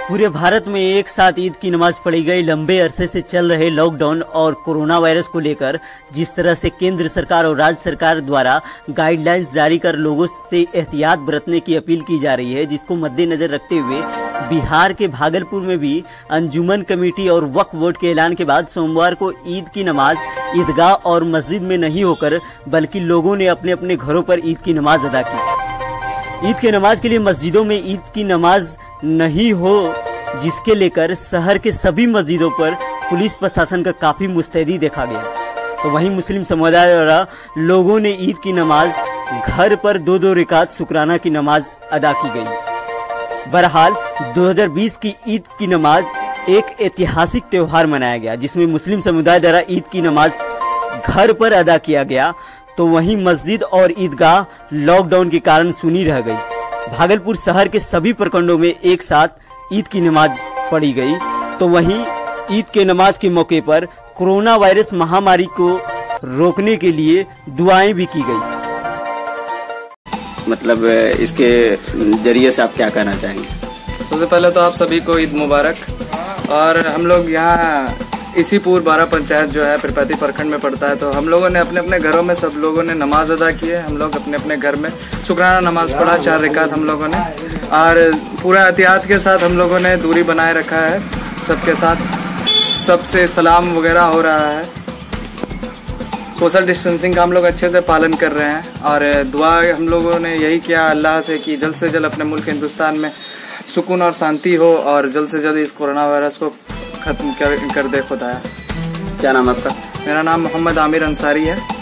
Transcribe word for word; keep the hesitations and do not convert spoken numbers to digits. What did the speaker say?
पूरे भारत में एक साथ ईद की नमाज पढ़ी गई। लंबे अरसे से चल रहे लॉकडाउन और कोरोना वायरस को लेकर जिस तरह से केंद्र सरकार और राज्य सरकार द्वारा गाइडलाइंस जारी कर लोगों से एहतियात बरतने की अपील की जा रही है, जिसको मद्देनजर रखते हुए बिहार के भागलपुर में भी अंजुमन कमेटी और वक्फ बोर्ड के ऐलान के बाद सोमवार को ईद की नमाज ईदगाह और मस्जिद में नहीं होकर बल्कि लोगों ने अपने अपने घरों पर ईद की नमाज अदा की। ईद के नमाज के लिए मस्जिदों में ईद की नमाज नहीं हो, जिसके लेकर शहर के सभी मस्जिदों पर पुलिस प्रशासन का काफी मुस्तैदी देखा गया। तो वहीं मुस्लिम समुदाय द्वारा लोगों ने ईद की नमाज घर पर दो दो रकात शुक्राना की नमाज अदा की गई। बहरहाल दो हज़ार बीस की ईद की नमाज एक ऐतिहासिक त्यौहार मनाया गया, जिसमें मुस्लिम समुदाय द्वारा ईद की नमाज घर पर अदा किया गया। तो वहीं मस्जिद और ईदगाह लॉकडाउन के कारण सुनी रह गई। भागलपुर शहर के सभी प्रखंडों में एक साथ ईद की नमाज पढ़ी गई। तो वहीं ईद के नमाज के मौके पर कोरोना वायरस महामारी को रोकने के लिए दुआएं भी की गई। मतलब इसके जरिए से आप क्या कहना चाहेंगे? सबसे पहले तो आप सभी को ईद मुबारक। और हम लोग यहाँ इसीपुर बारह पंचायत जो है पिरपैती प्रखंड में पड़ता है, तो हम लोगों ने अपने अपने घरों में सब लोगों ने नमाज अदा की है। हम लोग अपने अपने घर में शुक्राना नमाज पढ़ा, चार रकात हम लोगों ने, और पूरा एहतियात के साथ हम लोगों ने दूरी बनाए रखा है। सबके साथ सबसे सलाम वगैरह हो रहा है। सोशल डिस्टेंसिंग का हम लोग अच्छे से पालन कर रहे हैं। और दुआ हम लोगों ने यही किया अल्लाह से कि जल्द से जल्द अपने मुल्क हिंदुस्तान में सुकून और शांति हो और जल्द से जल्द इस कोरोना वायरस को खत्म कर, कर दे खुदाया। क्या नाम आपका? मेरा नाम मोहम्मद आमिर अंसारी है।